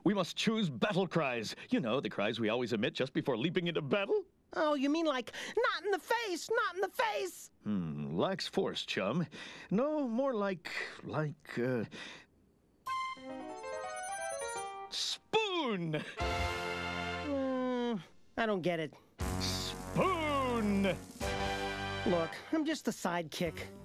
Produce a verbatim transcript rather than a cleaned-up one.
We must choose battle cries. You know, the cries we always emit just before leaping into battle. Oh, you mean like, not in the face, not in the face? Hmm, lacks force, chum. No, more like, like, uh... spoon! Mm, I don't get it. Spoon! Look, I'm just a sidekick.